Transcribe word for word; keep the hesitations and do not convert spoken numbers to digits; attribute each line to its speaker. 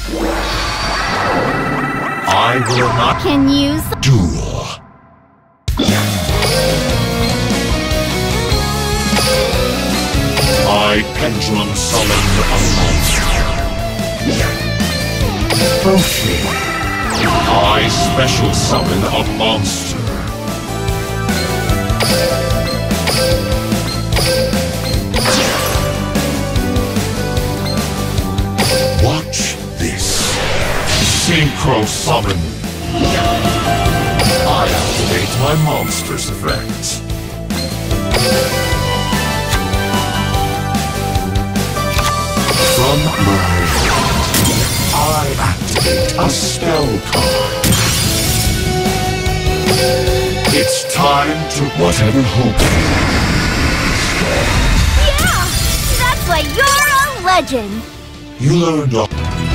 Speaker 1: I will not
Speaker 2: Can use
Speaker 1: duel. I pendulum summon a monster. Okay. I special summon a monster. Watch this. Synchro summon. I activate my monster's effects. From my hand, I activate a spell card. It's time to whatever hope.
Speaker 2: Yeah! That's why you're a legend!
Speaker 1: You learned all.